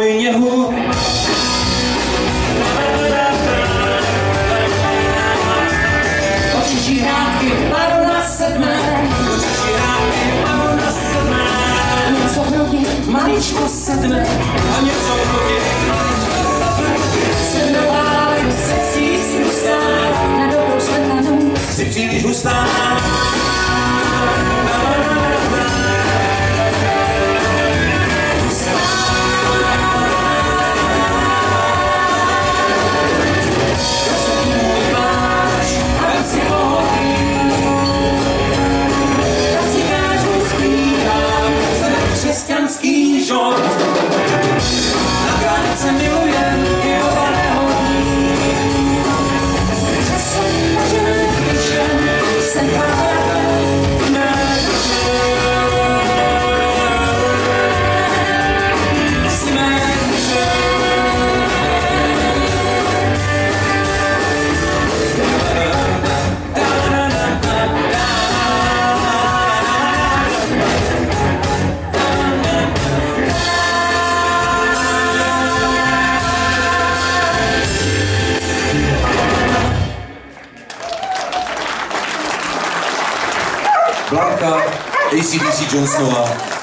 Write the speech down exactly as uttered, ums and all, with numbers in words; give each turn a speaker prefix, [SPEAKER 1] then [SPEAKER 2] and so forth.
[SPEAKER 1] tvůj něhu. Očičí hrádky, barona sedmé, očičí hrádky, barona sedmé, něco v hrudi, maličko sedmé, a něco v hrudi, sednová, sexy, snustá, na dobrou sledanou, jsi příliš hustá. Křesťanský žod, nakonec se miluje Jehovaného dní. Že jsem možná píšem, jsem pravda, ne duše. Jsi mé duše. Blanka, A C D C Johnsonová.